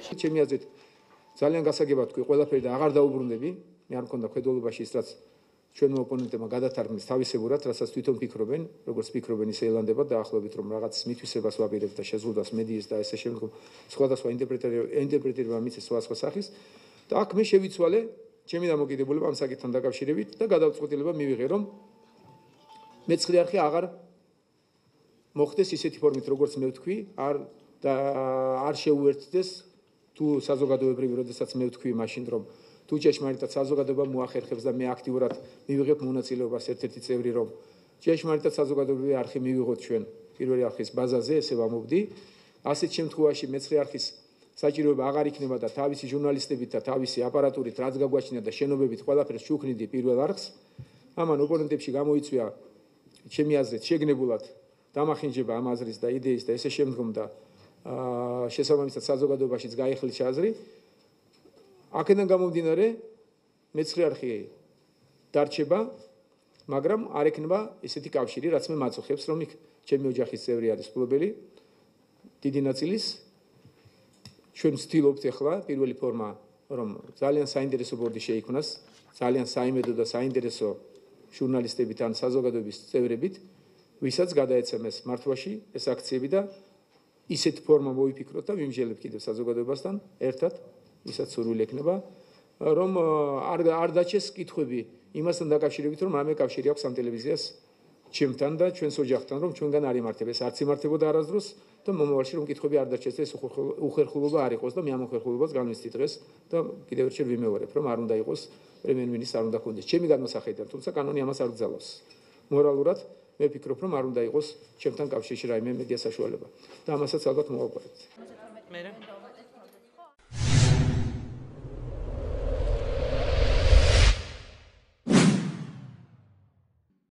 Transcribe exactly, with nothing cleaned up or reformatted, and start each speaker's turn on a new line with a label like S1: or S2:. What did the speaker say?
S1: ჩემი აზრით ძალიან გასაგებად თქვი ყველაფერი და აღარ დაუბრუნდები. მე არ მქონდა ხედულობაში ის რაც ჩვენმა ოპონენტებმა გადათარგმნეს თავისებურად, რასაც თვითონ ფიქრობენ, როგორც ფიქრობენ ისე ელანდებათ დაახლოებით რომ რაღაც მითვისებას ვაპირებთ და შეზღუდვას მედიის და ესე შემდგომ სხვადასხვა ინტერპრეტირება მიცეს სხვადასხვა სახის და აქ მე შევიცვალე ჩემი დამოკიდებულება ამ საკითხთან დაკავშირებით და გადაწყვეტილება მივიღე რომ მეცხრე არხი აღარ მოხდეს ისეთი ფორმით როგორც მე ვთქვი, არ და არ შეუერთდეს თუ საზოგადოებრივი, როდესაც მე ვთქვი მაშინ რომ თუ ჭეშმარიტად საზოგადოება მოახერხებს და მე აქტიურად მივიღებ მონაწილეობას ერთ-ერთი წევრი რომ ჭეშმარიტად საზოგადოებრივი არხი მივიღოთ ჩვენ პირველი არხის ბაზაზე, ესე ვამობდი. ასეთ შემთხვევაში მეცხრე არხის საჭიროება აღარ იქნება და თავისი ჟურნალისტებით და თავისი აპარატურით რაც გაგვაჩნია და შენობებით ყველაფერს შუქნიდი პირველ არხს. ამან ოპონენტებში გამოიწვია ჩემი აზრით შეგნებულად დამახინჯება ამ აზრის და იდეის და ესე შემდგომ და შესაბამისად საზოგადოებაშიც გაიხლიჩა აზრი. აქედან გამომდინარე მეცხრე არხი დარჩება, მაგრამ არ ექნება ესეთი კავშირი, რაც მე მაწუხებს, რომ იქ ჩემი ოჯახის წევრი არის მფლობელი, დიდი ნაწილის. ჩვენ ვცდილობთ ახლა პირველი ფორმა, რომ ძალიან საინტერესო ბორდი შეიქმნას, ძალიან საიმედო და საინტერესო ჟურნალისტებით ან საზოგადოების წევრებით, ვისაც გადაეცემეს მართვაში ეს აქციები და ისეთ ფორმა მოვიფიქროთ და ვიმსჯელებ კიდევ საზოგადოებასთან ერთად, ვისაც სურვილი ექნება, რომ არ არ დაჩეს კითხვები იმასთან დაკავშირებით, რომ რამე კავშირი აქვს ამ ტელევიზიას ჩემთან და ჩვენს ოჯახთან, რომ ჩვენგან არ იმართება, ეს არც იმართებოდა არასდროს და მომავალში რომ კითხვები არ დაჩეს და ეს უხერხულობა არ იყოს და მე ამ უხერხულობას განვიცდი დღეს და კიდევ ერთხელ ვიმეორებ, რომ არ უნდა იყოს პრემიერ-მინისტრს არ უნდა ქონდეს ჩემი განმოსახედიდან, თუმცა კანონი ამას არ გძალავს. მორალურად მე ვფიქრობ, რომ არ უნდა იყოს ჩემთან კავშირში რაიმე მედია საშუალება და ამასაც ალბათ მოვაყურებთ.